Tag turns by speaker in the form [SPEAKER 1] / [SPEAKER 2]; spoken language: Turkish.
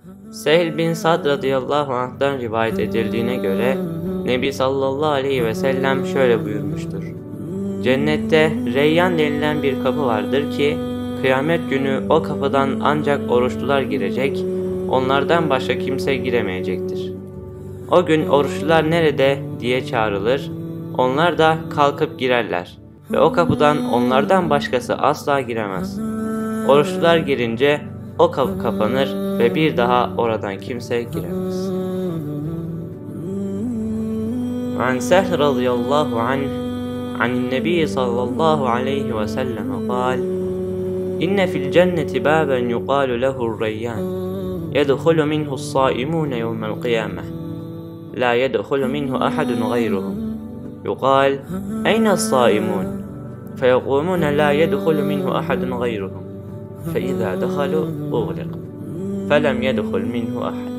[SPEAKER 1] Sehl bin Sad radıyallahu anh'tan rivayet edildiğine göre Nebi sallallahu aleyhi ve sellem şöyle buyurmuştur: Cennette Reyyan denilen bir kapı vardır ki kıyamet günü o kapıdan ancak oruçlular girecek, onlardan başka kimse giremeyecektir. O gün oruçlular nerede diye çağrılır, onlar da kalkıp girerler ve o kapıdan onlardan başkası asla giremez. Oruçlular girince o kapı kapanır ve bir daha oradan kimse giremez. An Sehl radıyallahu anh an Nebi sallallahu aleyhi ve sellem kal: İnne fil cenneti baben yuqalu lehu'r Reyyan yedhulu minhu's saimun yevmel kıyameh la yedhulu minhu ahadun gayruhum yuqal eyne's saimun feyequmun la yedhulu minhu ahadun gayruhum فإذا دخلوا أغلق فلم يدخل منه أحد.